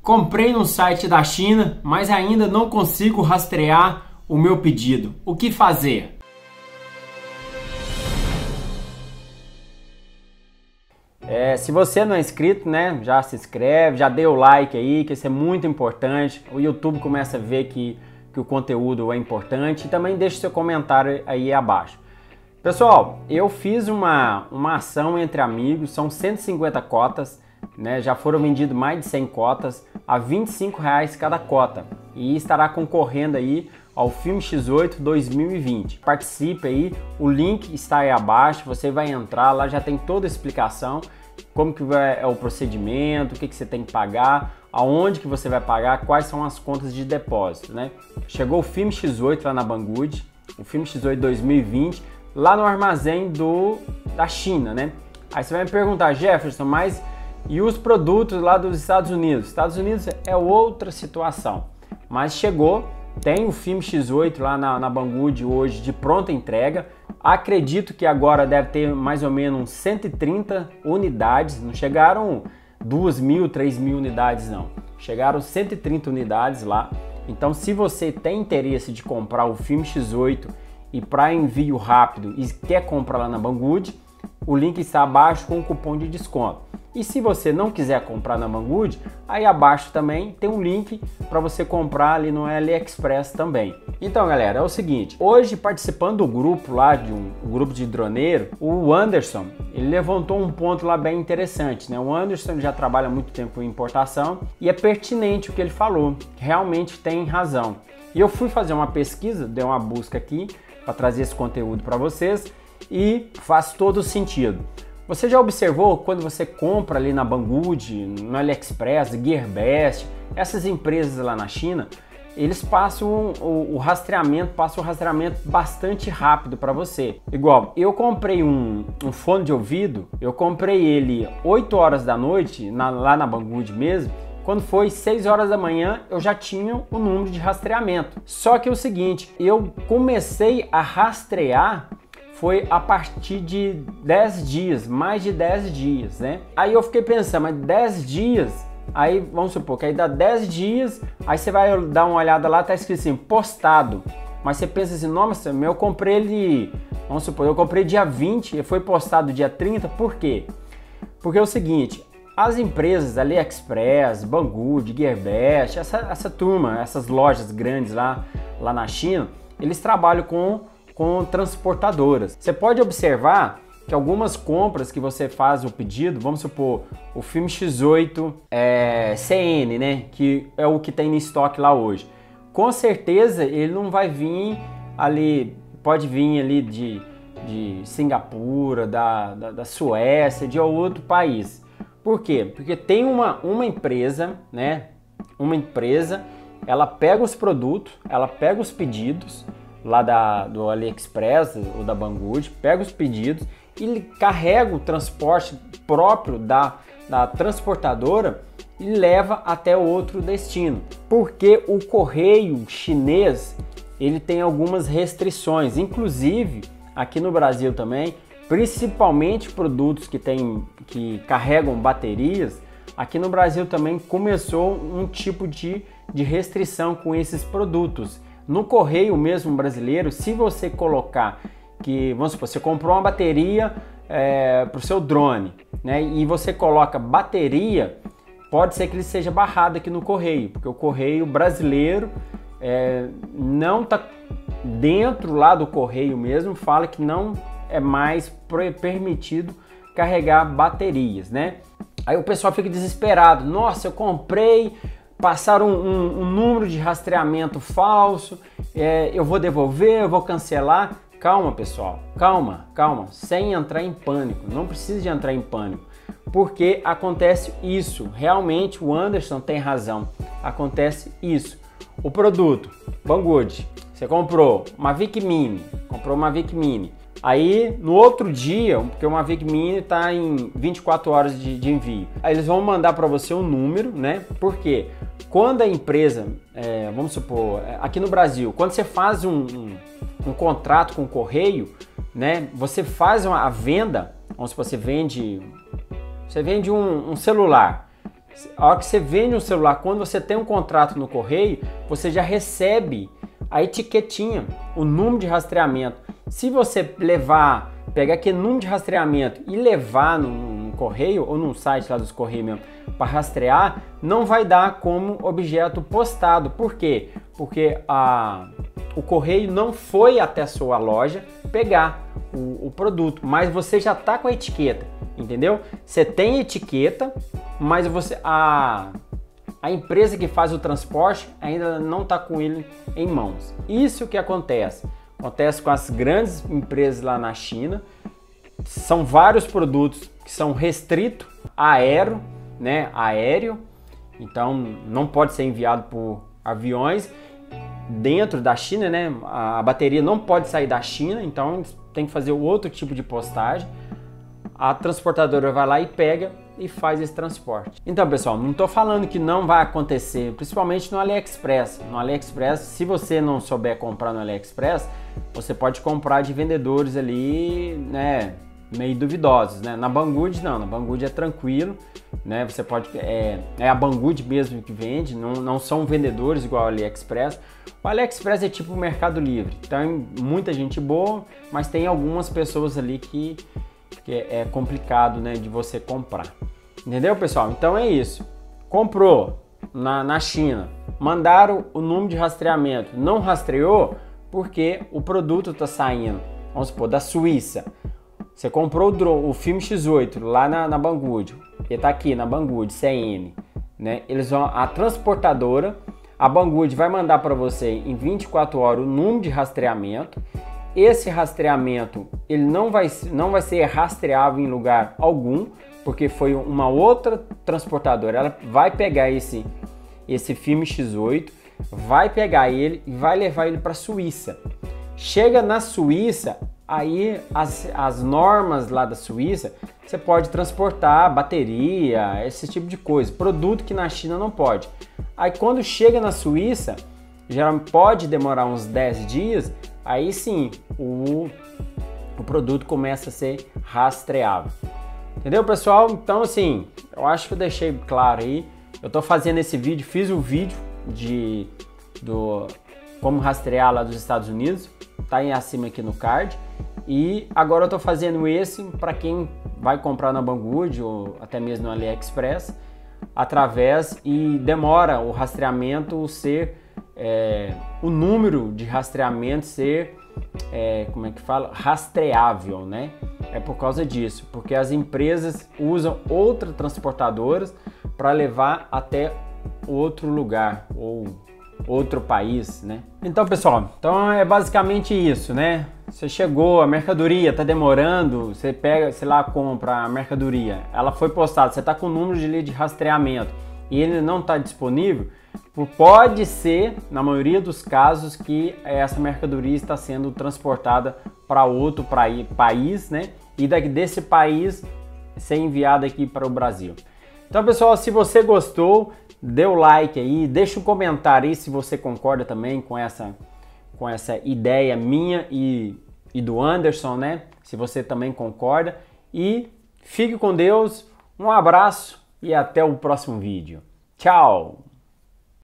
Comprei no site da China, mas ainda não consigo rastrear o meu pedido. O que fazer? Se você não é inscrito, né, já se inscreve, já dê o like aí, que isso é muito importante. O YouTube começa a ver que o conteúdo é importante e também deixe seu comentário aí abaixo. Pessoal, eu fiz uma ação entre amigos, são 150 cotas, né, já foram vendidas mais de 100 cotas a R$25 cada cota e estará concorrendo aí ao Filme X8 2020. Participe aí, o link está aí abaixo, você vai entrar, lá já tem toda a explicação, como que é o procedimento, o que você tem que pagar, aonde que você vai pagar, quais são as contas de depósito, né? Chegou o Filme X8 lá na Banggood, o Filme X8 2020, lá no armazém da China, né? Aí você vai me perguntar, Jefferson, mas e os produtos lá dos Estados Unidos? Estados Unidos é outra situação, mas chegou, tem o Filme X8 lá na Banggood hoje de pronta entrega. Acredito que agora deve ter mais ou menos 130 unidades, não chegaram 2.000, 3.000 unidades não, chegaram 130 unidades lá. Então se você tem interesse de comprar o Filme X8 e para envio rápido e quer comprar lá na Banggood, o link está abaixo com o cupom de desconto. E se você não quiser comprar na Banggood, aí abaixo também tem um link para você comprar ali no AliExpress também. Então galera, é o seguinte, hoje participando do grupo lá, de um grupo de droneiro, o Anderson, ele levantou um ponto lá bem interessante, né? O Anderson já trabalha há muito tempo com importação e é pertinente o que ele falou, realmente tem razão. E eu fui fazer uma pesquisa, dei uma busca aqui para trazer esse conteúdo para vocês e faz todo sentido. Você já observou quando você compra ali na Banggood, no AliExpress, Gearbest, essas empresas lá na China, eles passam o rastreamento bastante rápido para você. Igual, eu comprei um fone de ouvido, eu comprei ele 8 horas da noite, lá na Banggood mesmo, quando foi 6 horas da manhã eu já tinha o número de rastreamento. Só que é o seguinte, eu comecei a rastrear foi a partir de 10 dias, mais de 10 dias, né? Aí eu fiquei pensando, mas 10 dias, aí vamos supor que aí dá 10 dias, aí você vai dar uma olhada lá, tá escrito assim, postado. Mas você pensa assim, nossa, eu comprei ele, vamos supor, eu comprei dia 20 e foi postado dia 30, por quê? Porque é o seguinte, as empresas AliExpress, Banggood, Gearbest, essa turma, essas lojas grandes lá na China, eles trabalham com transportadoras. Você pode observar que algumas compras que você faz o pedido, vamos supor, o Filme X8 CN, né, que é o que tem em estoque lá hoje. Com certeza ele não vai vir ali, pode vir ali de Singapura, da Suécia, de outro país. Por quê? Porque tem uma empresa, né, ela pega os produtos, ela pega os pedidos lá do AliExpress ou da Banggood, pega os pedidos e carrega o transporte próprio da transportadora e leva até outro destino. Porque o correio chinês, ele tem algumas restrições, inclusive aqui no Brasil também, principalmente produtos que carregam baterias, aqui no Brasil também começou um tipo de restrição com esses produtos. No correio mesmo brasileiro, se você colocar que, vamos supor, você comprou uma bateria para o seu drone, né, e você coloca bateria, pode ser que ele seja barrado aqui no correio, porque o correio brasileiro não está dentro lá do correio mesmo, fala que não é mais permitido carregar baterias, né? Aí o pessoal fica desesperado, nossa, eu comprei, passaram um número de rastreamento falso, eu vou devolver, eu vou cancelar. Calma pessoal, calma, sem entrar em pânico, não precisa de entrar em pânico, porque acontece isso, realmente o Anderson tem razão, acontece isso. O produto, Banggood, você comprou uma Mavic Mini, aí no outro dia, porque o Mavic Mini está em 24 horas de envio, aí eles vão mandar para você um número, né? Por quê? Quando a empresa, vamos supor, aqui no Brasil, quando você faz um contrato com o correio, né? Você faz a venda, vamos supor, você vende um celular. A hora que você vende um celular, quando você tem um contrato no correio, você já recebe a etiquetinha, o número de rastreamento. Se você pegar aquele número de rastreamento e levar no correio ou no site lá dos correios mesmo para rastrear, não vai dar como objeto postado. Por quê? Porque o correio não foi até a sua loja pegar o produto, mas você já está com a etiqueta, entendeu? Você tem etiqueta, mas a empresa que faz o transporte ainda não está com ele em mãos. Isso que acontece. Acontece com as grandes empresas lá na China. São vários produtos que são restritos aéreo, então não pode ser enviado por aviões dentro da China, né? A bateria não pode sair da China, então tem que fazer outro tipo de postagem. A transportadora vai lá e pega e faz esse transporte. Então, pessoal, não estou falando que não vai acontecer, principalmente no AliExpress. No AliExpress, se você não souber comprar no AliExpress, você pode comprar de vendedores ali, né, meio duvidosos, né? Na Banggood não, na Banggood é tranquilo, né? Você pode, é a Banggood mesmo que vende, não são vendedores igual ao AliExpress. O AliExpress é tipo o Mercado Livre, tem muita gente boa, mas tem algumas pessoas ali que é complicado, né, de você comprar. Entendeu, pessoal? Então é isso. Comprou na China, mandaram o número de rastreamento, não rastreou porque o produto está saindo, vamos supor, da Suíça. Você comprou o filme X8 lá na Banggood, ele está aqui na Banggood, CN, né? A transportadora, a Banggood vai mandar para você em 24 horas o número de rastreamento. Esse rastreamento ele não vai ser rastreável em lugar algum, porque foi uma outra transportadora. Ela vai pegar esse filme X8, vai pegar ele e vai levar ele para a Suíça. Chega na Suíça, aí as normas lá da Suíça, você pode transportar bateria, esse tipo de coisa, produto que na China não pode. Aí quando chega na Suíça, já pode demorar uns 10 dias, aí sim o produto começa a ser rastreável. Entendeu, pessoal? Então, assim, eu acho que eu deixei claro aí. Eu tô fazendo esse vídeo, fiz o vídeo do como rastrear lá dos Estados Unidos, tá aí acima aqui no card. E agora eu tô fazendo esse para quem vai comprar na Banggood ou até mesmo no AliExpress, e demora o rastreamento ser o número de rastreamento ser rastreável, né? É por causa disso, porque as empresas usam outras transportadoras para levar até outro lugar ou outro país, né? Então, pessoal, é basicamente isso, né? Você chegou, a mercadoria tá demorando, você pega, sei lá, compra a mercadoria, ela foi postada, você tá com o número de rastreamento e ele não está disponível, pode ser, na maioria dos casos, que essa mercadoria está sendo transportada para outro país, né? E desse país ser enviada aqui para o Brasil. Então, pessoal, se você gostou, dê o like aí, deixa um comentário aí se você concorda também com essa ideia minha e do Anderson, né? Se você também concorda. E fique com Deus, um abraço e até o próximo vídeo. Tchau!